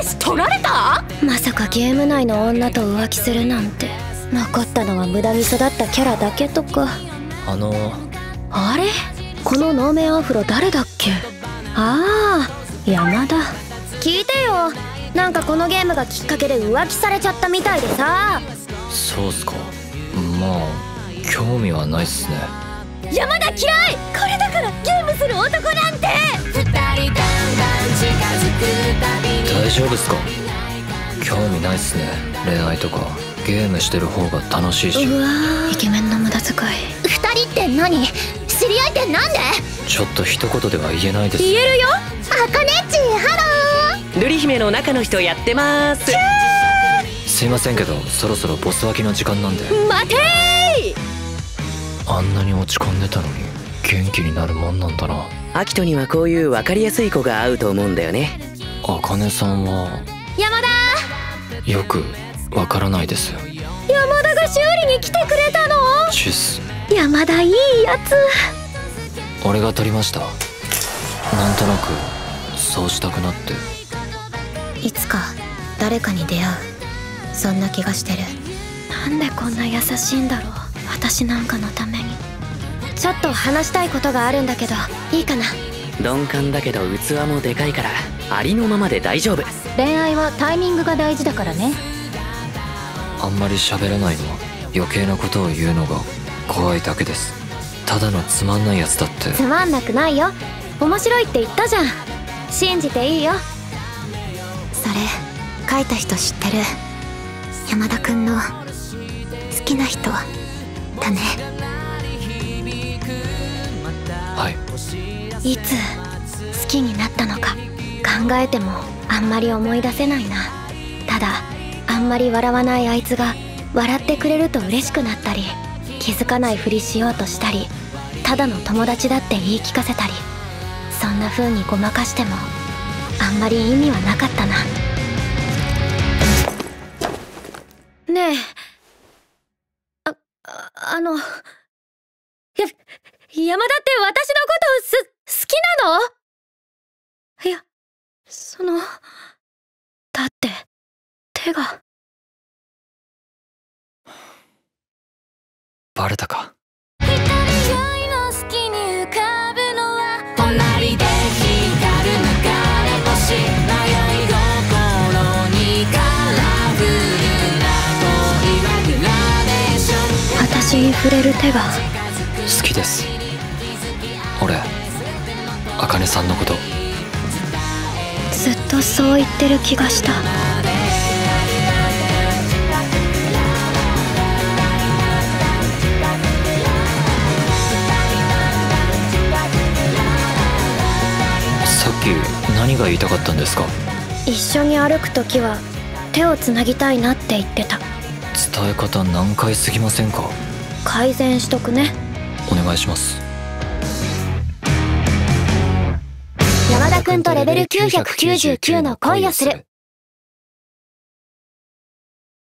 私取られた？ まさかゲーム内の女と浮気するなんて。残ったのは無駄に育ったキャラだけとか。あれ、この能面アフロ誰だっけ？ああ、山田。聞いてよ、なんかこのゲームがきっかけで浮気されちゃったみたいでさ。 そうっすか。まあ興味はないっすね。 山田嫌い。これだからゲームする男なんて。 大丈夫っすか？興味ないっすね。恋愛とかゲームしてる方が楽しいし。 うわー、イケメンの無駄遣い。二人って何？知り合いってなんで？ ちょっと一言では言えないです。 言えるよ。あかねっち、ハロー。 瑠璃姫の中の人やってます。 すいませんけど、そろそろボス脇の時間なんで。 待てー。あんなに落ち込んでたのに元気になるもんなんだな。 アキトにはこういう分かりやすい子が合うと思うんだよね。 あかねさんは山田。 よくわからないです。 山田が修理に来てくれたの？ チュス。 山田いいやつ。 俺が取りました。なんとなくそうしたくなって。 いつか誰かに出会う、そんな気がしてる。なんでこんな優しいんだろう、私なんかのために。ちょっと話したいことがあるんだけどいいかな？ 鈍感だけど器もでかいからありのままで大丈夫。 恋愛はタイミングが大事だからね。 あんまり喋らないのは余計なことを言うのが怖いだけです。ただのつまんないやつだって。 つまんなくないよ、面白いって言ったじゃん。信じていいよ。それ書いた人知ってる？山田くんの好きな人だね。 はい。 いつ好きになったのか考えてもあんまり思い出せないな。ただあんまり笑わないあいつが笑ってくれると嬉しくなったり、気づかないふりしようとしたり、ただの友達だって言い聞かせたり、そんな風にごまかしてもあんまり意味はなかったな。ねえ、山田って私のこと好きなの？いや、だって手が。 バレたか。 私に触れる手が好きです。俺あかねさんのこと。 ずっとそう言ってる気がした。 さっき何が言いたかったんですか？ 一緒に歩くときは手をつなぎたいなって言ってた。 伝え方難解すぎませんか？ 改善しとくね。 お願いします。 山田くんとレベル999の恋をする。